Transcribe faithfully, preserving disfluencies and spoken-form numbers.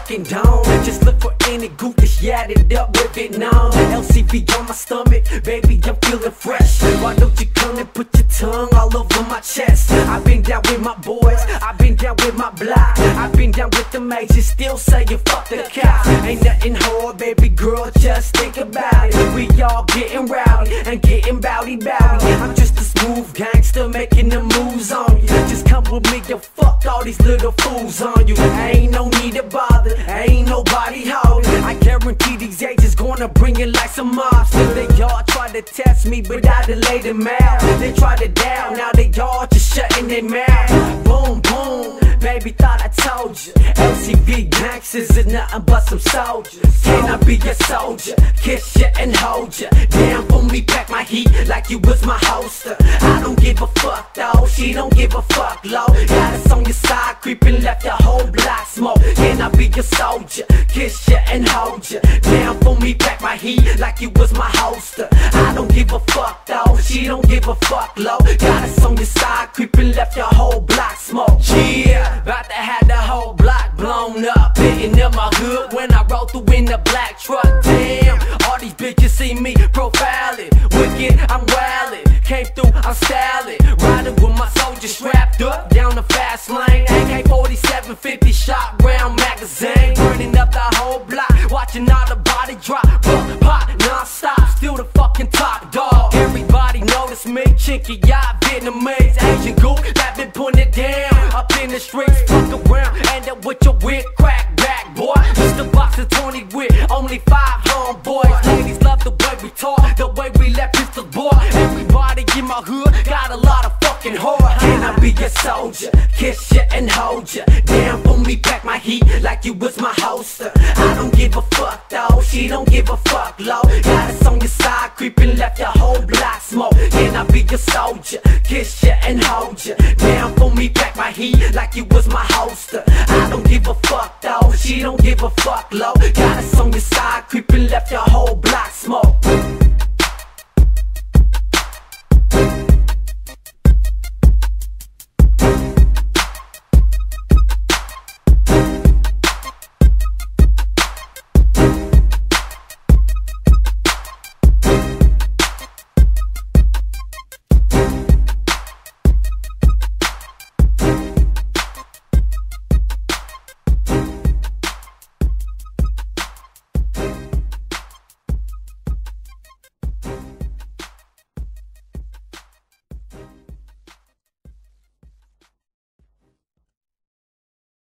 fucking dome. Just look for any goof that's yadded up with it now. L C V on my stomach, baby, I'm feeling fresh. Why don't you come and put your tongue all over my chest? I've been down with my boys, I've been down with my block, I've been down with the majors, still saying fuck the cops. Ain't nothing hard, baby girl, just think about it. We all getting rowdy and getting bowdy bowdy. I'm just a smooth gangster making the moves on you. Just come with me, yo, fuck all these little fools on you. Ain't no need to bother, ain't nobody holding. I guarantee these agents gonna bring it like some mobsters. They all try to test me, but I delayed them out. They tried to down, now they all just shutting their mouth. Boom, boom, baby, thought I told you. L C V gangsters is nothing but some soldiers. Can I be your soldier? Kiss you and hold you. Damn, for me, pack my heat like you was my holster. I don't give a fuck though, she don't give a fuck low. Got us on your side, creeping, left the whole block smoke. Can I be your soldier? Kiss you and hold you. Damn, for me, pack my heat like you was my holster. I don't give a fuck though, she don't give a fuck low. Got us on your side, creeping, left your whole block smoke. Yeah, about to have the whole block blown up. Hitting up my hood when I roll through in the black truck. Damn, all these bitches see me profiling. Wicked, I'm wildin'. Came through, I'm styling. Riding with my soldiers strapped up down the fast lane. A K forty-seven fifty shot round magazine. Burning up the whole block, watching all the body drop. Pop, pop, non-stop, still the fucking top dog. Everybody notice me, chinky, y'all Vietnamese. Asian goof that been putting it down up in the streets. Fuck around, end up with your wig crack back, boy. Just a box of twenty with only five homeboys. Ladies love the way we talk, the way we let pistols boy. Everybody in my hood got a lot of fucking whore. Can I be your soldier? Kiss you and hold you. Damn, for me, pack my heat like you was my holster. I don't give a fuck though, she don't give a fuck low. Got us on your side, creeping, left your whole block smoke. Can I be your soldier? Kiss you and hold you. Damn, for me, pack my heat like you was my holster. I don't give a fuck though, she don't give a fuck low. Got us on your side, creeping, left your whole block smoke.